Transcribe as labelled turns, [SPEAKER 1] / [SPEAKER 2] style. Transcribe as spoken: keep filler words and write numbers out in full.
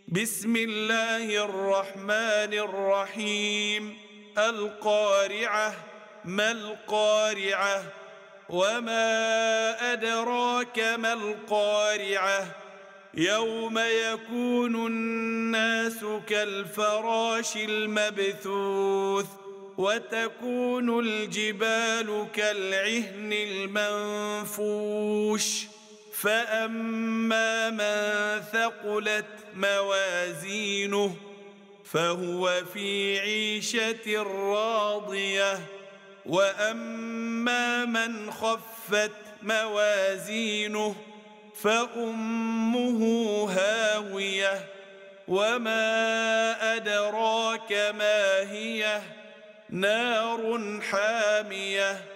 [SPEAKER 1] بسم الله الرحمن الرحيم القارعة ما القارعة وما أدراك ما القارعة يوم يكون الناس كالفراش المبثوث وتكون الجبال كالعهن المنفوش فأما من ثقلت موازينه فهو في عيشة راضية وأما من خفت موازينه فأمه هاوية وما أدراك ما هي نار حامية